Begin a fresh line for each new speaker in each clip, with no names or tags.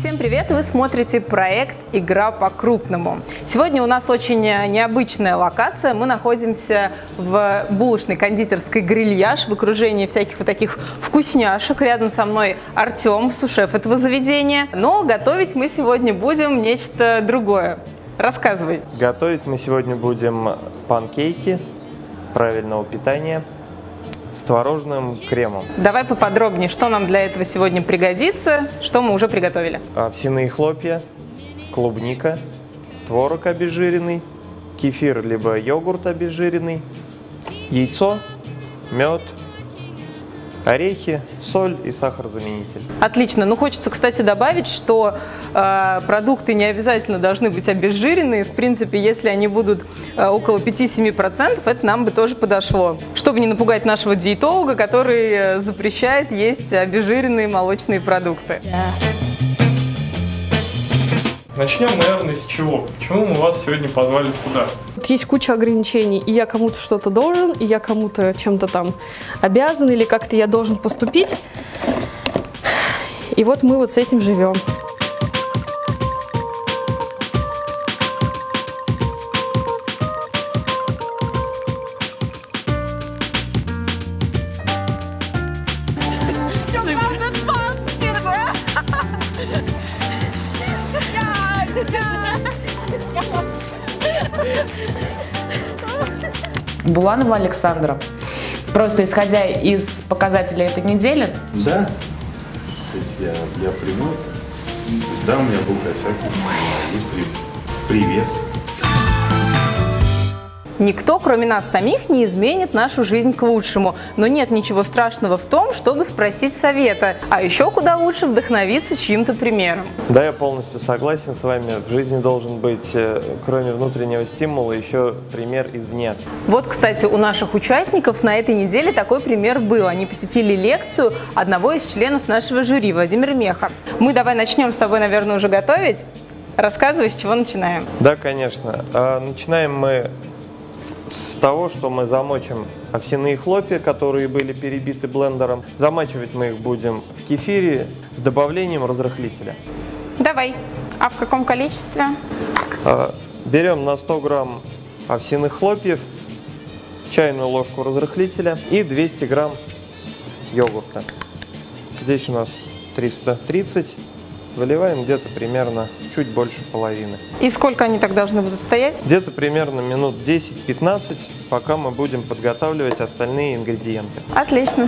Всем привет! Вы смотрите проект «Игра по-крупному». Сегодня у нас очень необычная локация. Мы находимся в булочной кондитерской «Грильяж» в окружении всяких вот таких вкусняшек. Рядом со мной Артем, сушеф этого заведения. Но готовить мы сегодня будем нечто другое. Рассказывай.
Готовить мы сегодня будем панкейки правильного питания с творожным кремом.
Давай поподробнее, что нам для этого сегодня пригодится, что мы уже приготовили.
Овсяные хлопья, клубника, творог обезжиренный, кефир либо йогурт обезжиренный, яйцо, мед, орехи, соль и сахарозаменитель.
Отлично. Ну, хочется, кстати, добавить, что продукты не обязательно должны быть обезжиренные. В принципе, если они будут около 5-7%, это нам бы тоже подошло. Чтобы не напугать нашего диетолога, который запрещает есть обезжиренные молочные продукты.
Начнем, наверное, с чего? Почему мы вас сегодня позвали сюда?
Есть куча ограничений, и я кому-то что-то должен, и я кому-то чем-то там обязан, или как-то я должен поступить. И вот мы вот с этим живем.
Буланова Александра. Просто исходя из показателей этой недели.
Да, кстати, я приму. Да, у меня был косяк, есть привес.
Никто, кроме нас самих, не изменит нашу жизнь к лучшему. Но нет ничего страшного в том, чтобы спросить совета. А еще куда лучше вдохновиться чьим-то примером.
Да, я полностью согласен с вами. В жизни должен быть, кроме внутреннего стимула, еще пример извне.
Вот, кстати, у наших участников на этой неделе такой пример был. Они посетили лекцию одного из членов нашего жюри, Владимира Меха. Мы давай начнем с тобой, наверное, уже готовить. Рассказывай, с чего начинаем.
Да, конечно. Начинаем мы с того, что мы замочим овсяные хлопья, которые были перебиты блендером. Замачивать мы их будем в кефире с добавлением разрыхлителя.
Давай. А в каком количестве?
Берем на 100 грамм овсяных хлопьев, чайную ложку разрыхлителя и 200 грамм йогурта. Здесь у нас 330. Выливаем где-то примерно чуть больше половины.
И сколько они так должны будут стоять?
Где-то примерно минут 10-15, пока мы будем подготавливать остальные ингредиенты.
Отлично.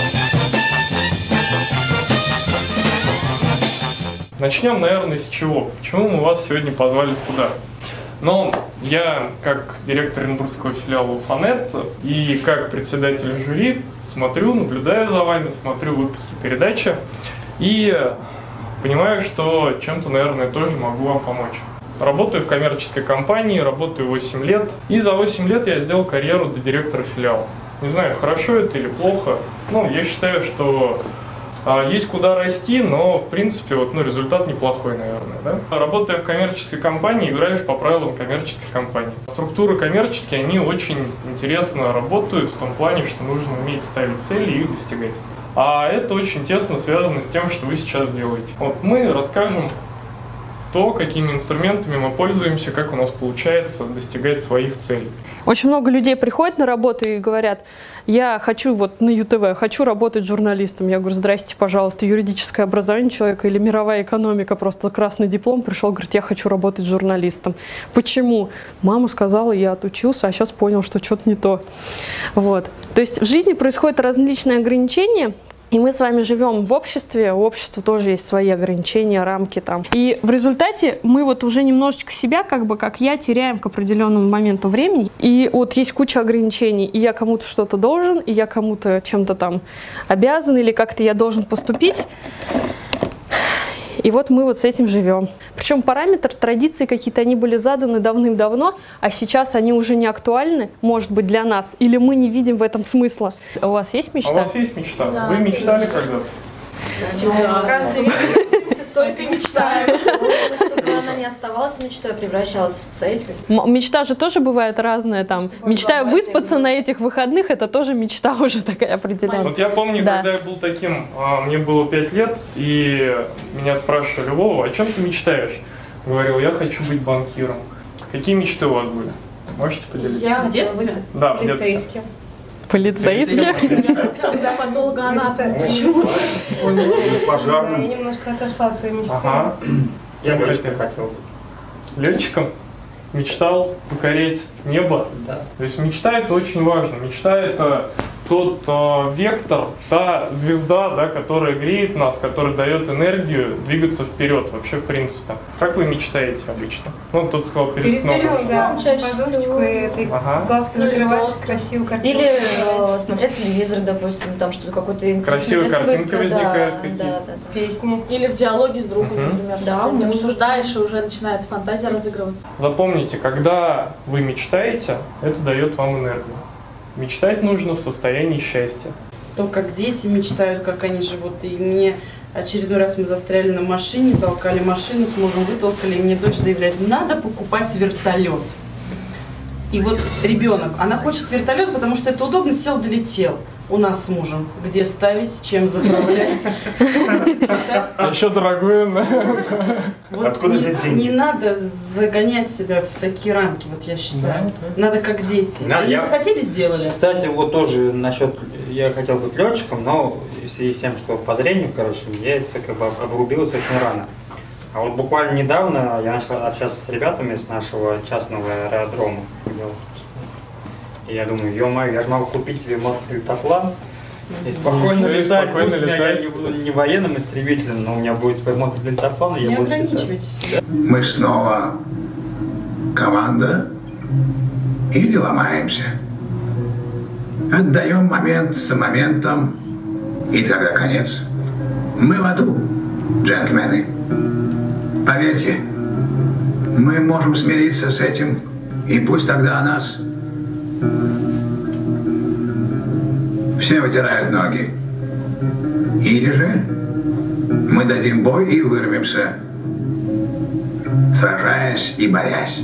Начнем, наверное, с чего? Почему мы вас сегодня позвали сюда? Но я, как директор оренбургского филиала Уфанет и как председатель жюри, смотрю, наблюдаю за вами, смотрю выпуски передачи и понимаю, что чем-то, наверное, тоже могу вам помочь. Работаю в коммерческой компании, работаю 8 лет. И за 8 лет я сделал карьеру до директора филиала. Не знаю, хорошо это или плохо. Ну, я считаю, что есть куда расти, но, в принципе, результат неплохой, наверное. Да? Работая в коммерческой компании, играешь по правилам коммерческой компании. Структуры коммерческие, они очень интересно работают в том плане, что нужно уметь ставить цели и их достигать. А это очень тесно связано с тем, что вы сейчас делаете. Вот мы расскажем то, какими инструментами мы пользуемся, как у нас получается достигать своих целей.
Очень много людей приходят на работу и говорят: я хочу на ЮТВ, хочу работать журналистом. Я говорю: здрасте, пожалуйста, юридическое образование человека или мировая экономика, просто красный диплом, пришел, говорит: я хочу работать журналистом. Почему? Мама сказала, я отучился, а сейчас понял, что что-то не то. Вот. То есть в жизни происходят различные ограничения, и мы с вами живем в обществе, у общества тоже есть свои ограничения, рамки там. И в результате мы уже немножечко себя, как я, теряем к определенному моменту времени. И есть куча ограничений, и я кому-то что-то должен, и я кому-то чем-то там обязан, или как-то я должен поступить. И вот мы с этим живем. Причем параметры, традиции какие-то, они были заданы давным-давно, а сейчас они уже не актуальны, может быть, для нас. Или мы не видим в этом смысла. У вас есть мечта?
А у вас есть мечта? Да. Вы мечтали когда-то?
Каждый вечер только мечтаем, чтобы она она не оставалась мечтой, а превращалась в цель.
Мечта же тоже бывает разная. Там, мечтаю выспаться на этих выходных, это тоже мечта уже такая определенная.
Вот я помню,
Да.
когда я был таким, мне было 5 лет, и меня спрашивали: Вова, о чем ты мечтаешь? Говорил, я хочу быть банкиром. Какие мечты у вас были? Можете поделиться?
Я в детстве?
Да, в детстве.
Полицейским.
Полицейские?
Когда патологоанатом. Почему?
Да,
Пожарным.
я немножко отошла от своей мечты.
Ага.
Я
бы
летчиком
хотел.
хотел.
Летчиком? Мечтал покорить небо?
Да.
То есть мечта — это очень важно. Мечта — это тот вектор, та звезда, да, которая греет нас, которая дает энергию двигаться вперед вообще в принципе. Как вы мечтаете обычно? Ну, тот сказал перед сном.
Перед да,
чаще
подушечку,
всего.
и ты
Ага.
глазки
Ну, или
закрываешь,
просто.
красивую картинку.
Или смотреть телевизор, допустим, там что-то какой-то
Красивые картинки возникают какие-то.
Да.
Песни.
Или в диалоге с другом,
Мгм.
например.
Да,
что ты
музыка.
обсуждаешь, и уже начинается фантазия разыгрываться.
Запомните, когда вы мечтаете, это дает вам энергию. Мечтать нужно в состоянии счастья.
То, как дети мечтают, как они живут. И мне очередной раз мы застряли на машине, толкали машину, с мужем вытолкали, и мне дочь заявляет, надо покупать вертолет. И вот ребенок, она хочет вертолет, потому что это удобно, сел, долетел. У нас с мужем. Где ставить, чем заправлять.
Еще дорогое,
Вот
Откуда взять деньги?
Не надо загонять себя в такие рамки, вот я считаю. Надо как дети.
Да,
Они
я-
захотели, сделали.
Кстати, вот тоже насчет, я хотел быть летчиком, но в связи с тем, что по зрению, короче, я это как бы обрубилось очень рано. А вот буквально недавно я начал общаться с ребятами с нашего частного аэродрома. И я думаю, ё-моё, я же могу купить себе мотодельтаплан и спокойно
И
летать.
спокойно
Пусть я
летать.
не буду не военным истребителем, но у меня будет свой мотодельтаплан, и я
Не
буду летать.
ограничивайте себя.
Мы снова команда или ломаемся. Отдаем момент за моментом, и тогда конец. Мы в аду, джентльмены. Поверьте, мы можем смириться с этим, и пусть тогда о нас все вытирают ноги. Или же мы дадим бой и вырвемся, сражаясь и борясь.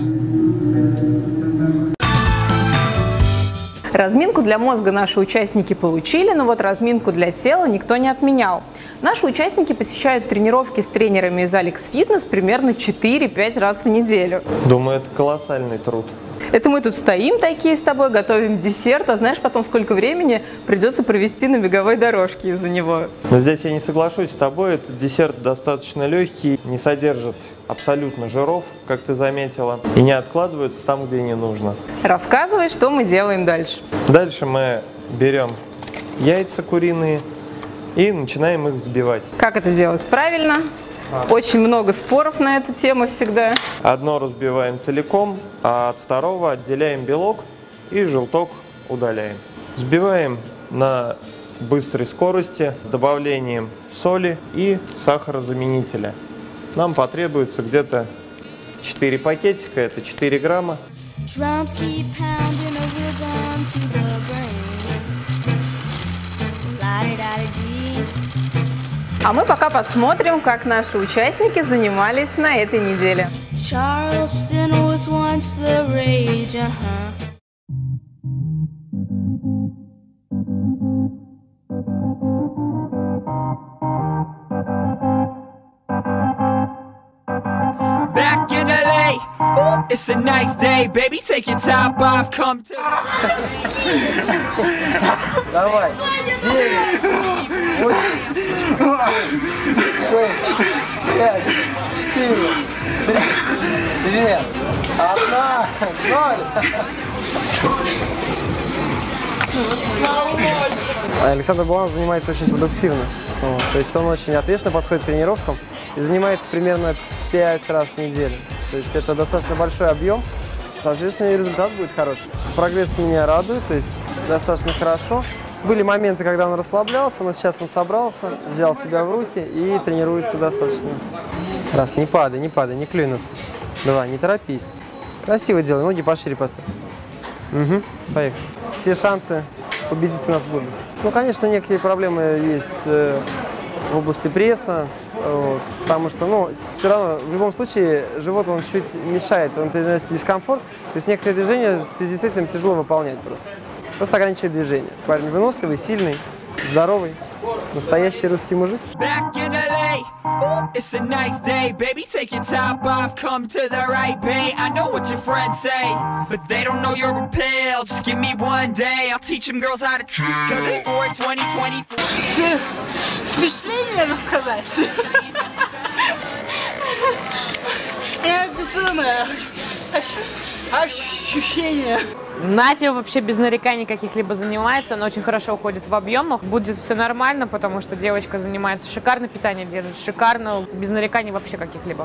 Разминку для мозга наши участники получили, но вот разминку для тела никто не отменял. Наши участники посещают тренировки с тренерами из Alex Fitness примерно 4-5 раз в неделю.
Думаю, это колоссальный труд.
Это мы тут стоим такие с тобой, готовим десерт, а знаешь потом, сколько времени придется провести на беговой дорожке из-за него.
Но здесь я не соглашусь с тобой, этот десерт достаточно легкий, не содержит абсолютно жиров, как ты заметила, и не откладываются там, где не нужно.
Рассказывай, что мы делаем дальше.
Дальше мы берем яйца куриные и начинаем их взбивать.
Как это делать правильно? Очень много споров на эту тему всегда.
Одно разбиваем целиком, а от второго отделяем белок и желток удаляем. Взбиваем на быстрой скорости с добавлением соли и сахарозаменителя. Нам потребуется где-то 4 пакетика, это 4 грамма.
А мы пока посмотрим, как наши участники занимались на этой неделе.
Charleston was once the rage,
Back in LA, ooh, it's a nice day, baby. Take your top off, come to
Давай. 9, 8, 6, 5, 4, 3, 2, 1, 0. Александр Баланс занимается очень продуктивно. Вот. То есть он очень ответственно подходит к тренировкам и занимается примерно 5 раз в неделю. То есть это достаточно большой объем, соответственно, и результат будет хороший. Прогресс меня радует, то есть достаточно хорошо. Были моменты, когда он расслаблялся, но сейчас он собрался, взял себя в руки и тренируется достаточно. Раз, не падай, не клюй нос. 2, не торопись. Красиво делай, ноги пошире поставь. Угу, поехали. Все шансы победить у нас будут. Ну, конечно, некие проблемы есть в области пресса, Вот, потому что, ну, все равно, в любом случае, живот, он чуть мешает, он приносит дискомфорт. То есть некоторые движения в связи с этим тяжело выполнять просто. Просто ограничивает движение. Парень выносливый, сильный, здоровый, настоящий русский мужик.
Back in LA, ooh, it's a nice day, baby. Take your top off, come to the right bay. I know what your friends say, but they don't know you're a pill. Just give me one day, I'll teach them girls how to. Cause it's for 2024.
Впечатление рассказать? Я безумное ощущение.
Надя вообще без нареканий каких-либо занимается, она очень хорошо уходит в объемах. Будет все нормально, потому что девочка занимается шикарно, питание держит шикарно, без нареканий вообще каких-либо.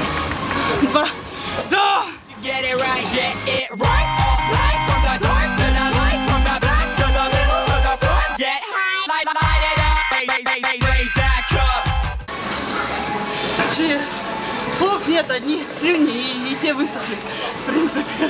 Слов нет, одни слюни и те высохли, в принципе.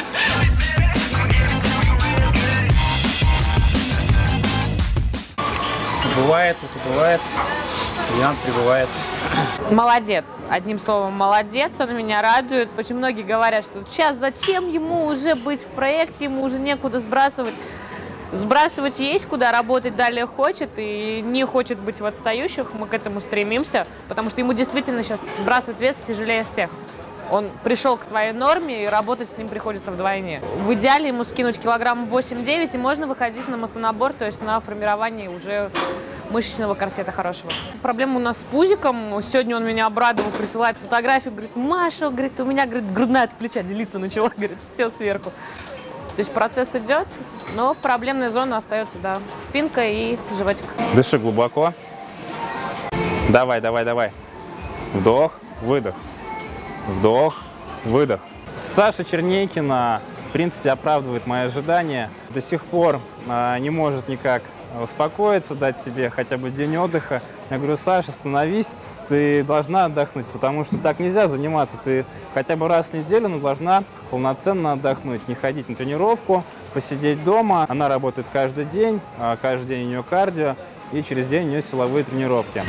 Бывает, убывает, вариант прибывает.
Молодец. Одним словом, молодец. Он меня радует. Очень многие говорят, что сейчас зачем ему уже быть в проекте, ему уже некуда сбрасывать. Сбрасывать есть куда, работать далее хочет и не хочет быть в отстающих. Мы к этому стремимся, потому что ему действительно сейчас сбрасывать вес тяжелее всех. Он пришел к своей норме, и работать с ним приходится вдвойне. В идеале ему скинуть килограмм 8-9, и можно выходить на массонабор, то есть на формирование уже мышечного корсета хорошего. Проблема у нас с пузиком. Сегодня он меня обрадовал, присылает фотографию, говорит: Маша, говорит, у меня, говорит, грудная от плеча делиться начала, говорит, все сверху. То есть процесс идет, но проблемная зона остается, да, спинка и животик.
Дыши глубоко. Давай, давай, давай. Вдох, выдох. Вдох, выдох. Саша Чернейкина, в принципе, оправдывает мои ожидания. До сих пор не может никак успокоиться, дать себе хотя бы день отдыха. Я говорю: Саша, остановись, ты должна отдохнуть, потому что так нельзя заниматься. Ты хотя бы раз в неделю, но должна полноценно отдохнуть, не ходить на тренировку, посидеть дома. Она работает каждый день у нее кардио, и через день у нее силовые тренировки.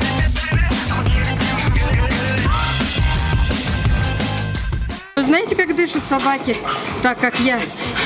Вы знаете, как дышат собаки, так как я?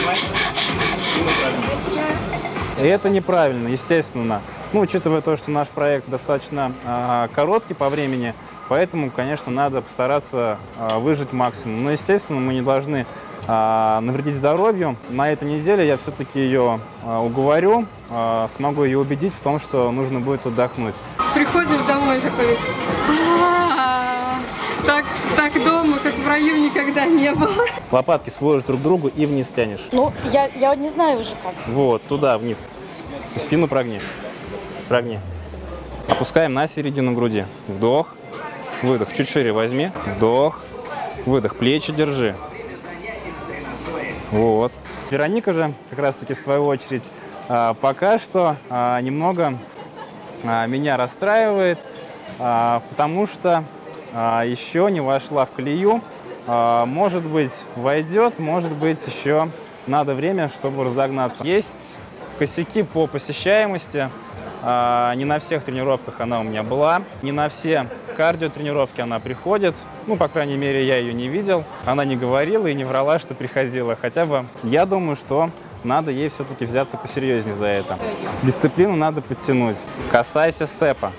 И это неправильно, естественно. Ну, учитывая то, что наш проект достаточно короткий по времени, поэтому, конечно, надо постараться выжить максимум. Но, естественно, мы не должны навредить здоровью. На этой неделе я все-таки ее уговорю, смогу ее убедить в том, что нужно будет отдохнуть.
Приходишь домой такой: так дома, как в раю, никогда не было.
Лопатки сложишь друг к другу и вниз тянешь.
Ну, я не знаю уже как.
Вот, туда, вниз. Спину прогни. Прогни. Опускаем на середину груди. Вдох, выдох. Чуть шире возьми. Вдох, выдох. Плечи держи. Вот. Вероника же, как раз-таки, в свою очередь, пока что немного меня расстраивает, потому что еще не вошла в колею. Может быть, войдет, может быть, еще надо время, чтобы разогнаться. Есть косяки по посещаемости. Не на всех тренировках она у меня была. Не на все кардиотренировки она приходит. Ну, по крайней мере, я ее не видел. Она не говорила и не врала, что приходила. Хотя бы я думаю, что надо ей все-таки взяться посерьезнее за это. Дисциплину надо подтянуть. Касайся степа.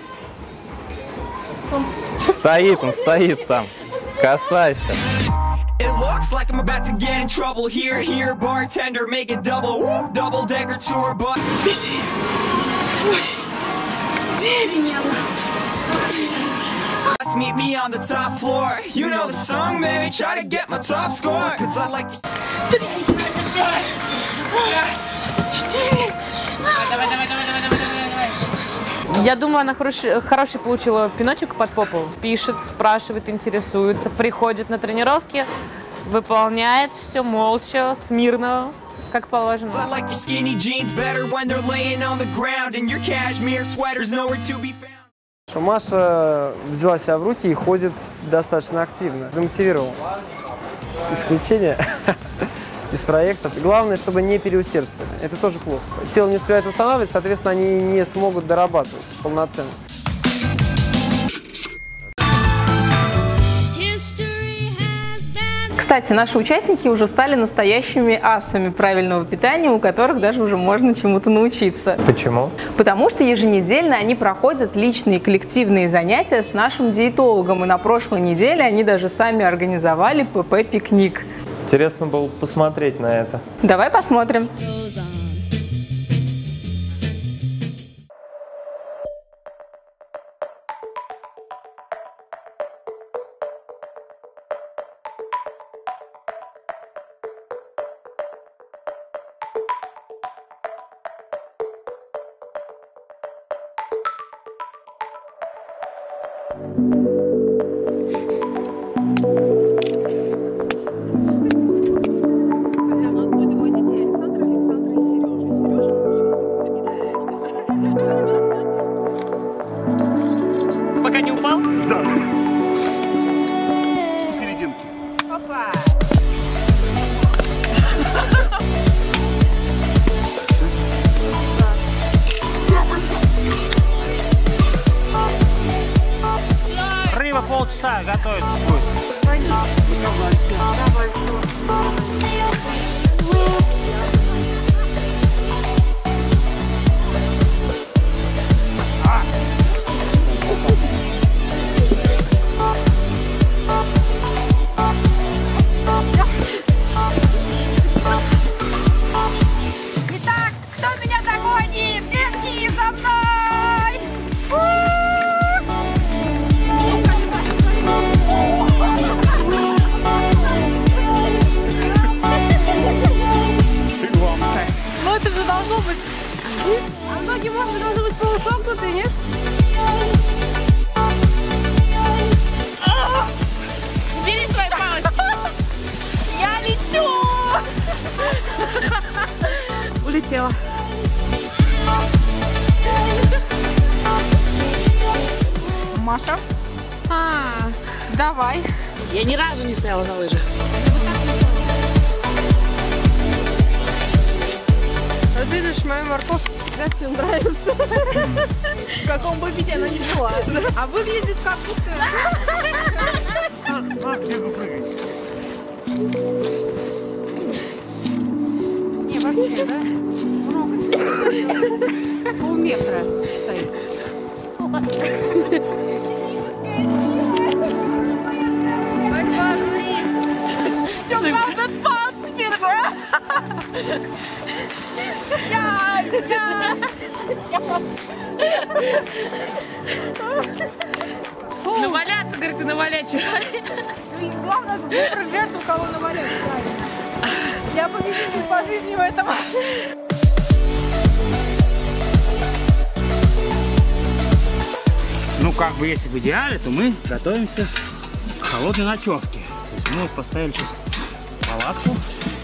Стоит, он стоит там. Касайся.
It looks like I'm about to get in trouble. Here, bartender, make it double. Whoop, double-decker tour bus.
8, 9.
Meet me on the top floor. You know the song, baby. Try to get my top score. Cause I like you.
3, 4.
Я думаю, она хороший получила пиночек под попу. Пишет, спрашивает, интересуется, приходит на тренировки, выполняет все молча, смирно, как положено.
Маша взяла себя в руки и ходит достаточно активно. Замотивировал. Исключение из проекта. Главное, чтобы не переусердствовали. Это тоже плохо. Тело не успевает восстанавливаться, соответственно, они не смогут дорабатывать полноценно.
Кстати, наши участники уже стали настоящими асами правильного питания, у которых даже уже можно чему-то научиться.
Почему?
Потому что еженедельно они проходят личные и коллективные занятия с нашим диетологом. И на прошлой неделе они даже сами организовали ПП-пикник.
Интересно было посмотреть на это.
Давай посмотрим.
Пока не упал?
Да. Серединки.
Опа! Рыба полчаса готовится будет.
Итак, кто меня догонит? Детки, за мной!
Ну это же должно быть. А ноги, может быть, должны быть полусомкнутые, нет?
Бери свои палочки! Я лечу!
Улетела.
Маша?
Давай.
Я ни разу не стояла на лыжах.
Вот видишь, моя морковка всегда всем нравится. В каком бы виде она не была. А выглядит как будто...
Не, вообще, да? Много стоит. Полметра стоит.
Что, правда, спал теперь, да?
Наваляться, говорит, и навалять.
Главное, выбрать жертву, кого навалять. Я победитель по жизни в этом.
Ну, как бы, если в идеале, то мы готовимся к холодной ночевке. То есть мы вот поставили сейчас палатку.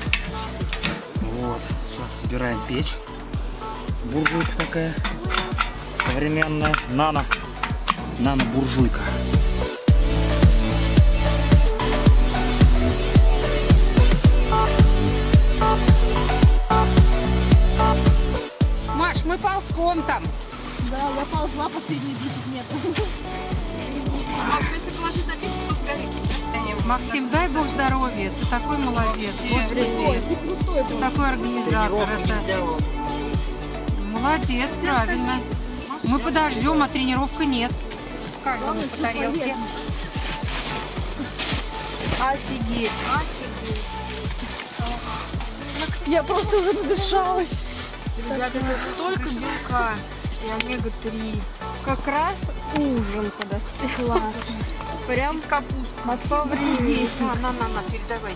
Вот, сейчас собираем печь. Буржуйка такая современная, нано-буржуйка.
Маш, мы ползком там.
Да, я ползла последние 10 метров. А если положить на печку, то сгорит.
Максим, дай бог здоровья. Ты такой молодец. Господи. Ты такой организатор. Это... Молодец, правильно. Мы подождем, а тренировка нет. Каждому по тарелке. Офигеть.
Я просто уже надышалась.
Ребята, это столько белка и омега-3. Как раз ужин подоспел. Классно. Прям с капустой.
по времени.
На, передавай.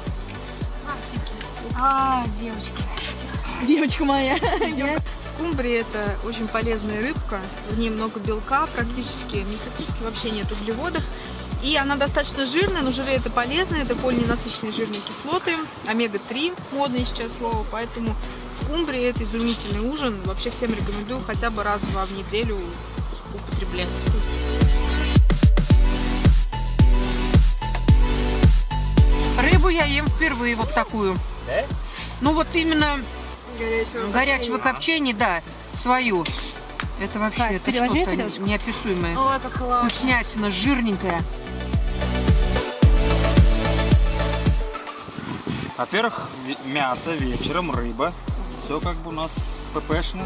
Девочка.
Девочка моя.
Скумбрия — это очень полезная рыбка. В ней много белка, практически вообще нет углеводов. И она достаточно жирная, но жиры это полезно, это полиненасыщенные жирные кислоты, омега-3, модное сейчас слово, поэтому скумбрия — это изумительный ужин. Вообще всем рекомендую хотя бы раз-два в неделю употреблять. Рыбу я ем впервые вот такую.
Да?
Ну вот именно горячего копчения, да, свою. Это вообще это что-то неописуемое.
О, это классно.
Вкуснятина, жирненькая.
Во-первых, мясо, вечером рыба. Все как бы у нас ППшное.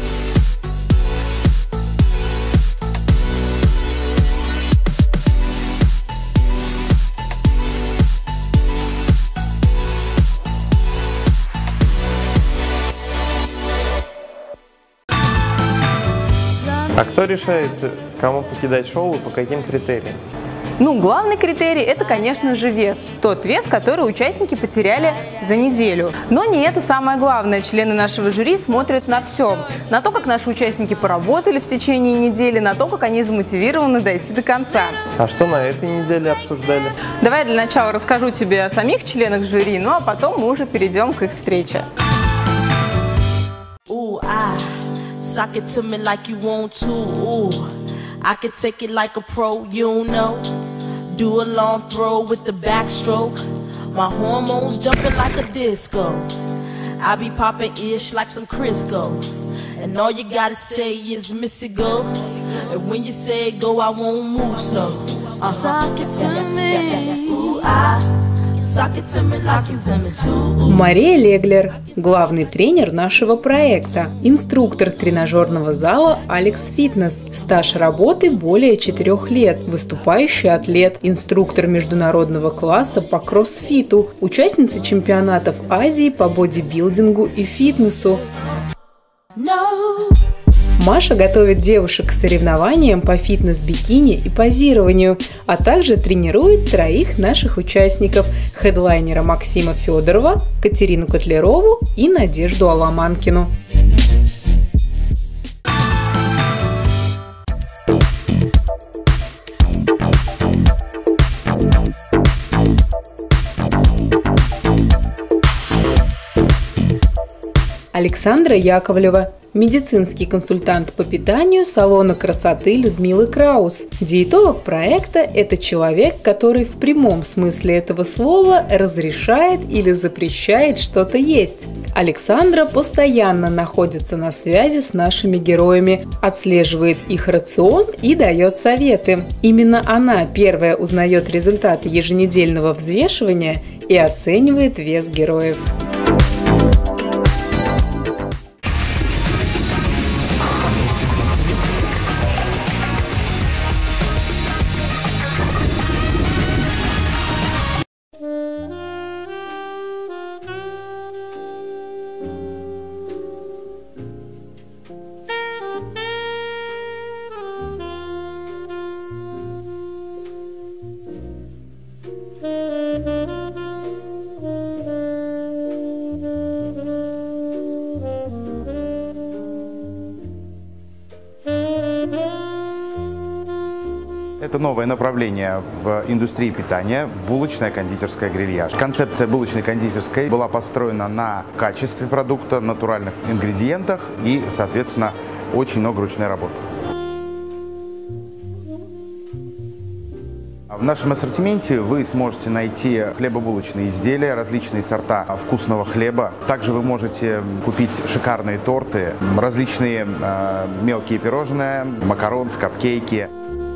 А кто решает, кому покидать шоу и по каким критериям?
Ну, главный критерий – это, конечно же, вес. Тот вес, который участники потеряли за неделю. Но не это самое главное. Члены нашего жюри смотрят на все. На то, как наши участники поработали в течение недели, на то, как они замотивированы дойти до конца.
А что на этой неделе обсуждали?
Давай для начала расскажу тебе о самих членах жюри, ну а потом мы уже перейдем к их встрече.
Sock it to me like you want to, ooh. I can take it like a pro, you know. Do a long throw with the backstroke. My hormones jumping like a disco. I be popping ish like some Crisco. And all you gotta say is Missy go. And when you say go, I won't move slow. Sock it to me, ooh,
Мария Леглер, главный тренер нашего проекта, инструктор тренажерного зала Алекс Фитнес, стаж работы более 4 лет, выступающий атлет, инструктор международного класса по кроссфиту, участница чемпионатов Азии по бодибилдингу и фитнесу. Маша готовит девушек к соревнованиям по фитнес-бикини и позированию, а также тренирует 3 наших участников – хедлайнера Максима Федорова, Катерину Котлярову и Надежду Аламанкину. Александра Яковлева, медицинский консультант по питанию салона красоты Людмилы Краус. Диетолог проекта – это человек, который в прямом смысле этого слова разрешает или запрещает что-то есть. Александра постоянно находится на связи с нашими героями, отслеживает их рацион и дает советы. Именно она первая узнает результаты еженедельного взвешивания и оценивает вес героев.
Это новое направление в индустрии питания – булочная кондитерская грильяж. Концепция булочной кондитерской была построена на качестве продукта, натуральных ингредиентах и, соответственно, очень много ручной работы. В нашем ассортименте вы сможете найти хлебобулочные изделия, различные сорта вкусного хлеба. Также вы можете купить шикарные торты, различные мелкие пирожные, макарон, капкейки.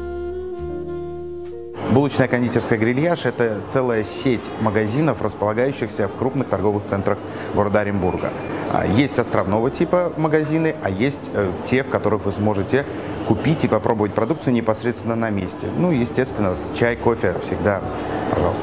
Булочная кондитерская грильяж – это целая сеть магазинов, располагающихся в крупных торговых центрах города Оренбурга. Есть островного типа магазины, а есть те, в которых вы сможете купить и попробовать продукцию непосредственно на месте. Ну, естественно, чай, кофе всегда, пожалуйста.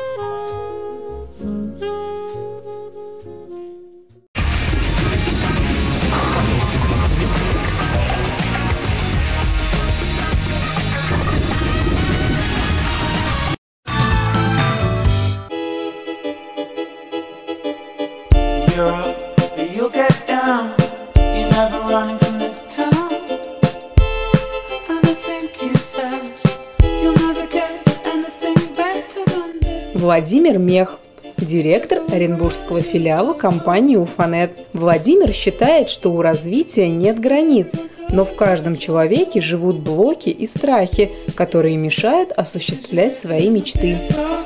You'll get down. You're never running from this town. And I think you said you'll never get anything better than this.
Владимир Мех, директор оренбургского филиала компании Уфанет. Владимир считает, что у развития нет границ, но в каждом человеке живут блоки и страхи, которые мешают осуществлять свои мечты.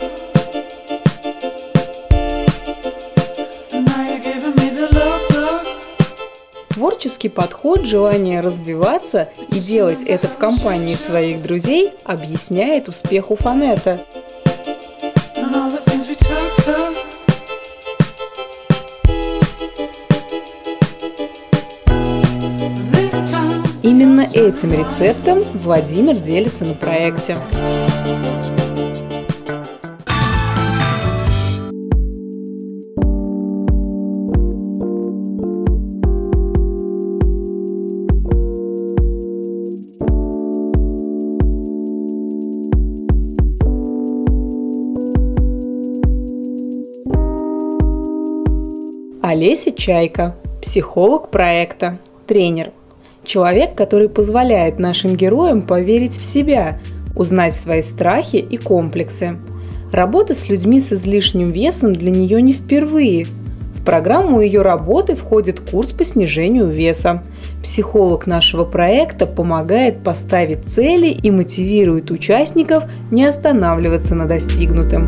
Творческий подход, желание развиваться и делать это в компании своих друзей объясняет успех Уфанета. этим рецептом Владимир делится на проекте. Олеся Чайка, психолог проекта, тренер. Человек, который позволяет нашим героям поверить в себя, узнать свои страхи и комплексы. Работа с людьми с излишним весом для нее не впервые. В программу ее работы входит курс по снижению веса. Психолог нашего проекта помогает поставить цели и мотивирует участников не останавливаться на достигнутом.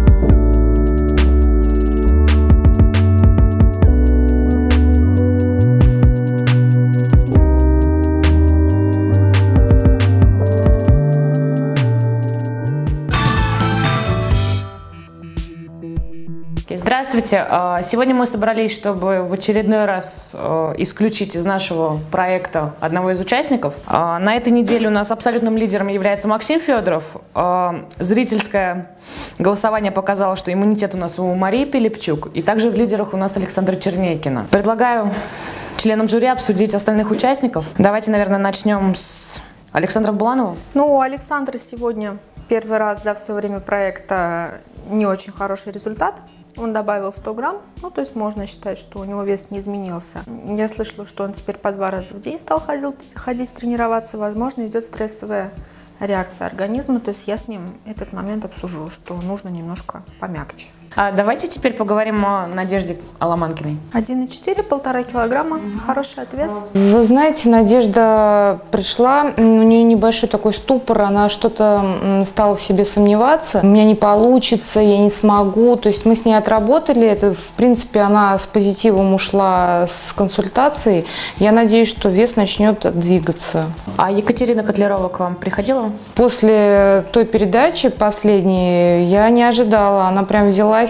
Здравствуйте! Сегодня мы собрались, чтобы в очередной раз исключить из нашего проекта одного из участников. На этой неделе у нас абсолютным лидером является Максим Федоров. Зрительское голосование показало, что иммунитет у нас у Марии Пилипчук, и также в лидерах у нас Александра Чернейкина. Предлагаю членам жюри обсудить остальных участников. Давайте, наверное, начнем с Александра Буланова.
Ну, у Александра сегодня первый раз за все время проекта не очень хороший результат. Он добавил 100 грамм, ну, то есть можно считать, что у него вес не изменился. Я слышала, что он теперь по 2 раза в день стал ходить, тренироваться. Возможно, идет стрессовая реакция организма, то есть я с ним этот момент обсужу, что нужно немножко помягче.
Давайте теперь поговорим о Надежде Аламанкиной.
1,4, 1,5 килограмма, хороший отвес.
Вы знаете, Надежда пришла, у нее небольшой такой ступор, она что-то стала в себе сомневаться. У меня не получится, я не смогу. То есть мы с ней отработали это. В принципе, она с позитивом ушла с консультацией. Я надеюсь, что вес начнет двигаться.
А Екатерина Котлярова к вам приходила?
После той передачи последней я не ожидала. Она прям взялась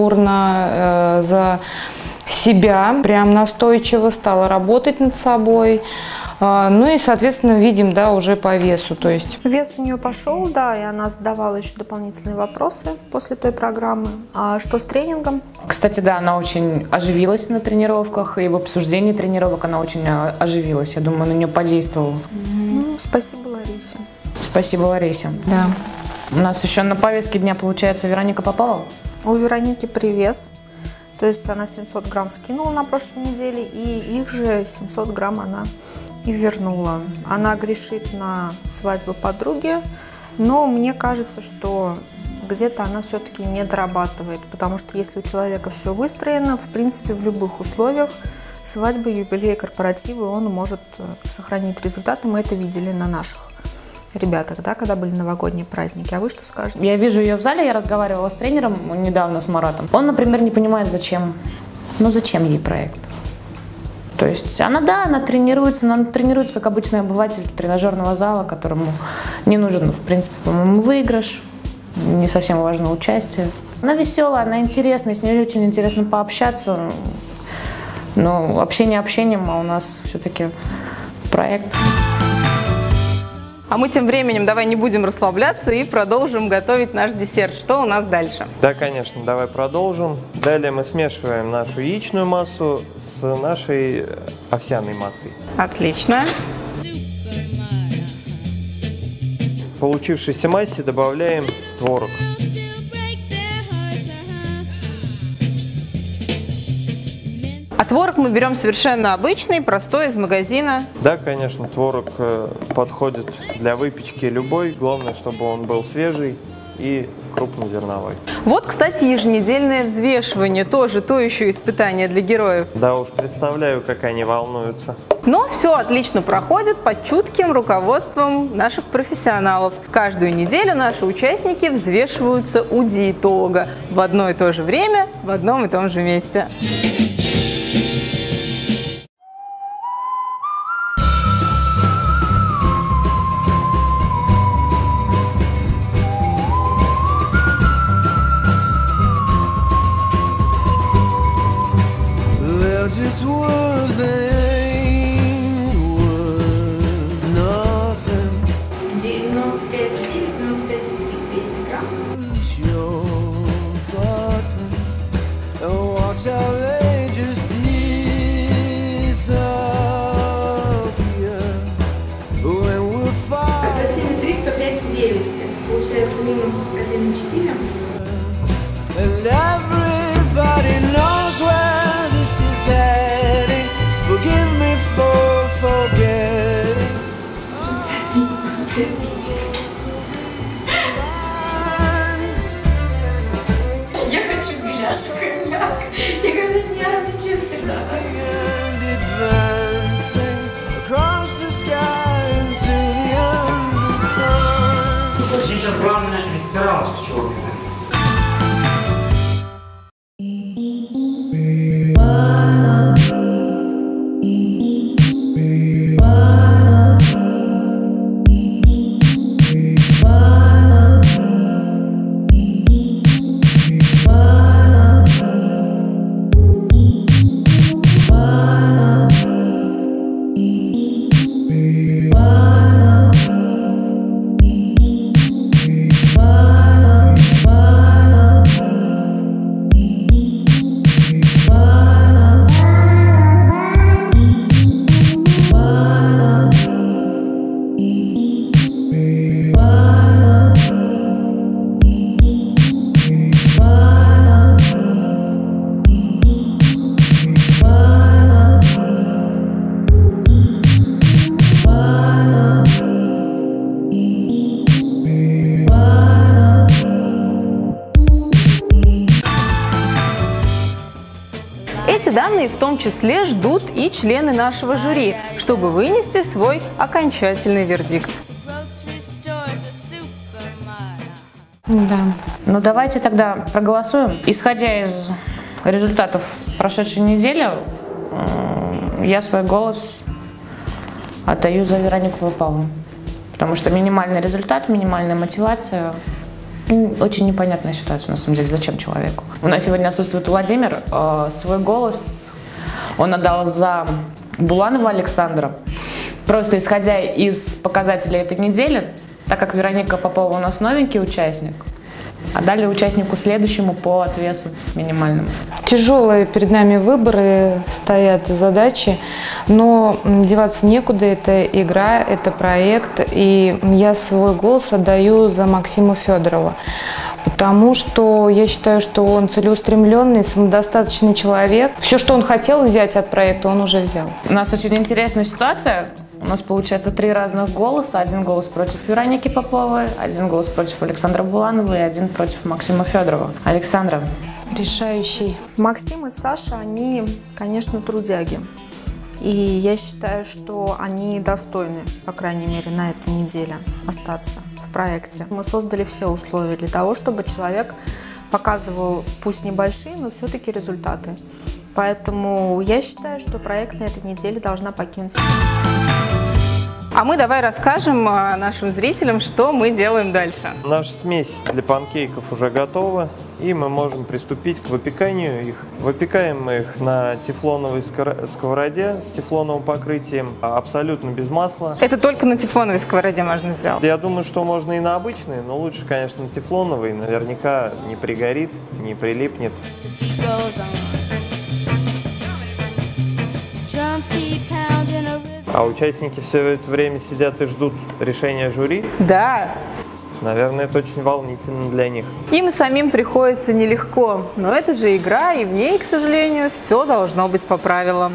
бурно за себя, прям настойчиво стала работать над собой. Ну и, соответственно, видим, да, уже по весу. То есть
вес у нее пошел, да, и она задавала еще дополнительные вопросы после той программы. А что с тренингом?
Кстати, да, она очень оживилась на тренировках, и в обсуждении тренировок она очень оживилась. Я думаю, на нее подействовало.
Ну, спасибо, Ларисе.
Спасибо, Ларисе.
Да.
У нас еще на повестке дня, получается, Вероника Попова.
У Вероники привес, то есть она 700 грамм скинула на прошлой неделе, и их же 700 грамм она и вернула. Она грешит на свадьбу подруги, но мне кажется, что где-то она все-таки не дорабатывает, потому что если у человека все выстроено, в принципе, в любых условиях, свадьбы, юбилеи, корпоративы, он может сохранить результаты. Мы это видели на наших ребятах, да, когда были новогодние праздники. А вы что скажете?
Я вижу ее в зале, я разговаривала с тренером недавно, с Маратом. Он, например, не понимает, зачем. Ну, зачем ей проект? То есть она, да, она тренируется, но она тренируется как обычный обыватель тренажерного зала, которому не нужен, в принципе, по-моему, выигрыш, не совсем важно участие. Она веселая, она интересная, с ней очень интересно пообщаться. Но общение общением, а у нас все-таки проект.
А мы тем временем давай не будем расслабляться и продолжим готовить наш десерт. Что у нас дальше?
Да, конечно, давай продолжим. Далее мы смешиваем нашу яичную массу с нашей овсяной массой.
Отлично.
В получившейся массе добавляем творог.
А творог мы берем совершенно обычный, простой, из магазина.
Да, конечно, творог подходит для выпечки любой. Главное, чтобы он был свежий и крупнозерновой.
Вот, кстати, еженедельное взвешивание. Тоже то еще испытание для героев.
Да уж, представляю, как они волнуются.
Но все отлично проходит под чутким руководством наших профессионалов. Каждую неделю наши участники взвешиваются у диетолога в одно и то же время, в одном и том же месте.
Just one thing was not
Получается минус 1,4.
And everybody knows where this is heading. Forgive me for forgetting.
Простите. Я хочу гуляш в коньяк. Я когда нервничаю всегда так.
Сейчас главное начали стиралочку черную.
Эти данные в том числе ждут и члены нашего жюри, чтобы вынести свой окончательный вердикт.
Да. Ну давайте тогда проголосуем. Исходя из результатов прошедшей недели, я свой голос отдаю за Веронику Попову. Потому что минимальный результат, минимальная мотивация. Очень непонятная ситуация, на самом деле, зачем человеку. У нас сегодня отсутствует Владимир. Свой голос он отдал за Буланова Александра. Просто исходя из показателей этой недели, так как Вероника Попова у нас новенький участник, отдали участнику следующему по отвесу минимальному.
Тяжелые перед нами выборы стоят, задачи, но деваться некуда, это игра, это проект, и я свой голос отдаю за Максима Федорова, потому что я считаю, что он целеустремленный, самодостаточный человек. Все, что он хотел взять от проекта, он уже взял.
У нас очень интересная ситуация. У нас получается 3 разных голоса. 1 голос против Вероники Поповой, 1 голос против Александра Буланова и 1 против Максима Федорова. Александра.
Решающий.
Максим и Саша, они, конечно, трудяги. И я считаю, что они достойны, по крайней мере, на этой неделе остаться в проекте. Мы создали все условия для того, чтобы человек показывал, пусть небольшие, но все-таки результаты. Поэтому я считаю, что проект на этой неделе должна покинуть.
А мы давай расскажем нашим зрителям, что мы делаем дальше.
Наша смесь для панкейков уже готова, и мы можем приступить к выпеканию их. Выпекаем мы их на тефлоновой сковороде с тефлоновым покрытием, абсолютно без масла.
Это только на тефлоновой сковороде можно сделать?
Я думаю, что можно и на обычной, но лучше, конечно, на тефлоновой. Наверняка не пригорит, не прилипнет. А участники все это время сидят и ждут решения жюри?
Да.
Наверное, это очень волнительно для них.
Им самим приходится нелегко, но это же игра, и в ней, к сожалению, все должно быть по правилам.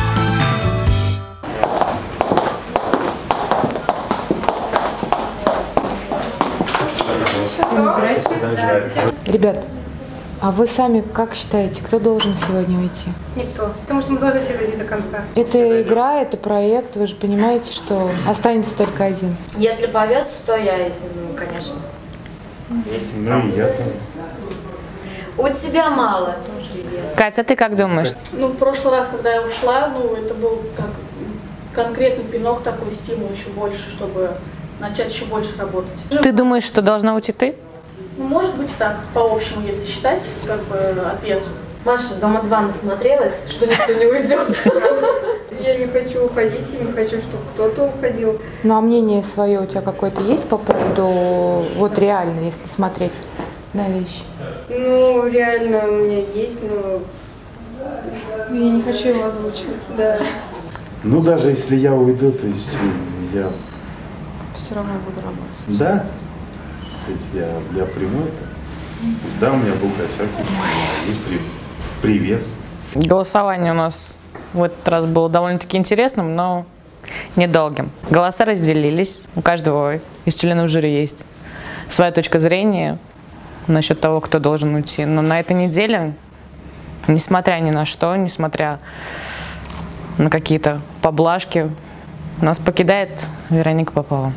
Ребят, а вы сами как считаете, кто должен сегодня уйти?
Никто. Потому что мы должны все дойти до конца.
Это игра, это проект, вы же понимаете, что останется только один.
Если по весу, то я, конечно.
Если мы и я, то...
У тебя мало.
Катя, ты как думаешь?
Ну, в прошлый раз, когда я ушла, это был как конкретный пинок, такой стимул еще больше, чтобы начать еще больше работать.
Ты думаешь, что должна уйти ты?
Ну, может быть так, по общему, если считать, от весу.
Маша, «Дома-2» насмотрелась, что никто не уйдет.
я не хочу уходить, я не хочу, чтобы кто-то уходил.
Ну а мнение свое у тебя какое-то есть по поводу, вот реально, если смотреть на вещи?
Ну, реально у меня есть, но я не хочу его озвучивать, да.
Ну, даже если я уйду, то есть я...
Все равно буду работать.
Да. То есть я приму это. Да, у меня был косяк, есть привес.
Голосование у нас в этот раз было довольно-таки интересным, но недолгим. Голоса разделились. У каждого из членов жюри есть своя точка зрения насчет того, кто должен уйти. Но на этой неделе, несмотря ни на что, несмотря на какие-то поблажки, нас покидает Вероника Попова.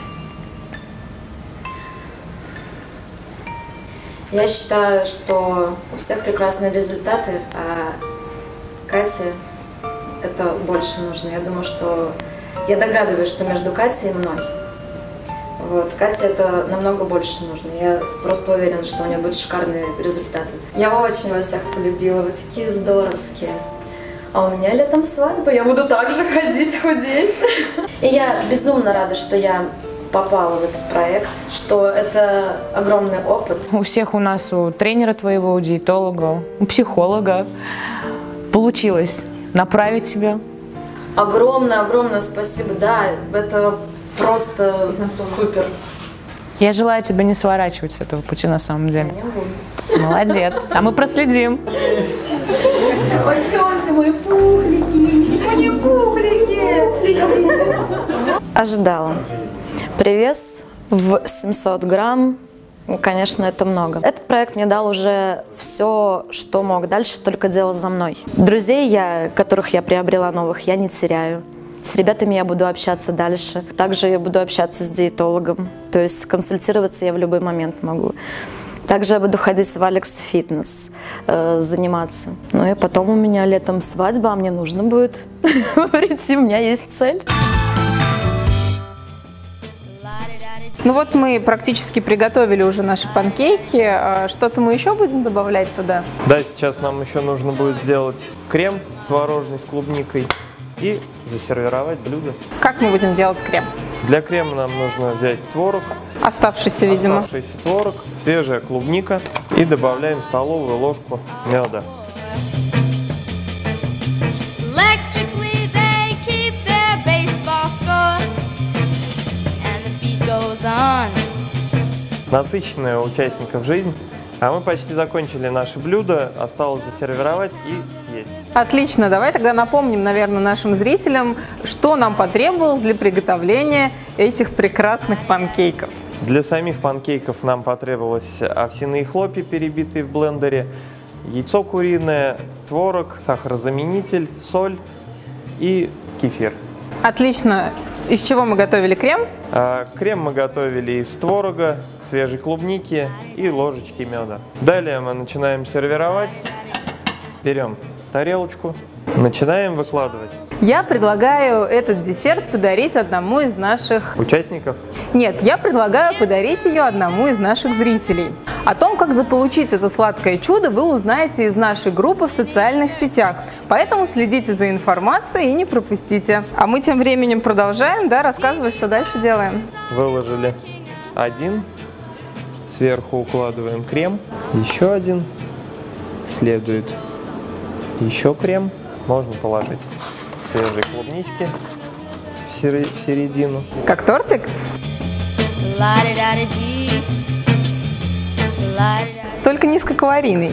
Я считаю, что у всех прекрасные результаты, а Кате это больше нужно. Я думаю, что... Я догадываюсь, что между Катей и мной. Вот. Кате это намного больше нужно. Я просто уверена, что у нее будут шикарные результаты. Я очень вас всех полюбила, вы такие здоровские. А у меня летом свадьба, я буду также ходить, худеть. И я безумно рада, что я попала в этот проект, что это огромный опыт.
У всех у нас, у тренера твоего, у диетолога, у психолога получилось направить тебя.
Огромное спасибо, да, это просто супер.
Я желаю тебе не сворачивать с этого пути на самом деле. Молодец. А мы проследим.
Пойдемте, мои пухленькие, мои пухленькие.
Ожидала. Привес в 700 грамм, конечно, это много. Этот проект мне дал уже все, что мог. Дальше только дело за мной. Друзей, которых я приобрела новых, я не теряю. С ребятами я буду общаться дальше. Также я буду общаться с диетологом. То есть консультироваться я в любой момент могу. Также я буду ходить в Алекс Фитнес, заниматься. Ну и потом у меня летом свадьба, а мне нужно будет прийти, у меня есть цель.
Ну вот мы практически приготовили уже наши панкейки. Что-то мы еще будем добавлять туда?
Да, сейчас нам еще нужно будет сделать крем творожный с клубникой и засервировать блюдо.
Как мы будем делать крем?
Для крема нам нужно взять творог.
Оставшийся, видимо.
Оставшийся творог, свежая клубника и добавляем столовую ложку меда. Насыщенная у участников жизнь. А мы почти закончили наше блюдо, осталось засервировать и съесть.
Отлично, давай тогда напомним, наверное, нашим зрителям, что нам потребовалось для приготовления этих прекрасных панкейков.
Для самих панкейков нам потребовалось овсяные хлопья, перебитые в блендере, яйцо куриное, творог, сахарозаменитель, соль и кефир.
Отлично. Из чего мы готовили крем?
Крем мы готовили из творога, свежей клубники и ложечки меда. Далее мы начинаем сервировать. Берем тарелочку, начинаем выкладывать.
Я предлагаю этот десерт подарить одному из наших...
Участников?
Нет, я предлагаю подарить ее одному из наших зрителей. О том, как заполучить это сладкое чудо, вы узнаете из нашей группы в социальных сетях. Поэтому следите за информацией и не пропустите. А мы тем временем продолжаем, рассказывать, что дальше делаем.
Выложили один, сверху укладываем крем, еще один, следует еще крем, можно положить свежие клубнички в середину.
Как тортик? Только низкокалорийный.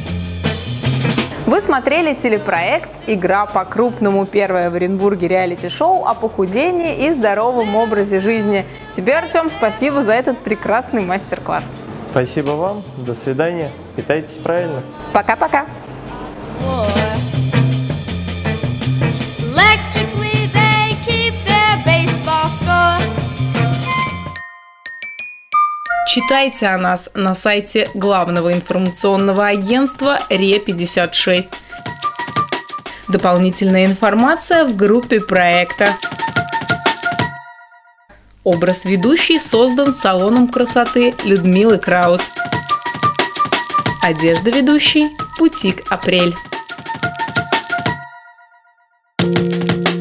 Вы смотрели телепроект «Игра по-крупному», первое в Оренбурге реалити-шоу о похудении и здоровом образе жизни. Тебе, Артем, спасибо за этот прекрасный мастер-класс.
Спасибо вам, до свидания, питайтесь правильно.
Пока-пока.
Читайте о нас на сайте главного информационного агентства РЕ56. Дополнительная информация в группе проекта. Образ ведущей создан салоном красоты Людмилы Краус. Одежда ведущей – бутик «Апрель».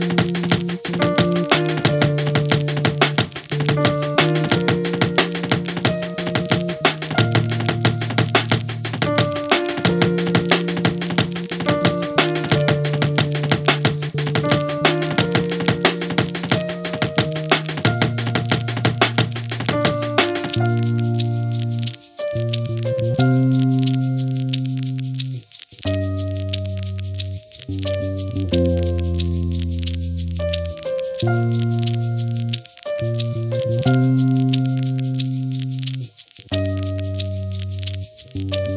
Thank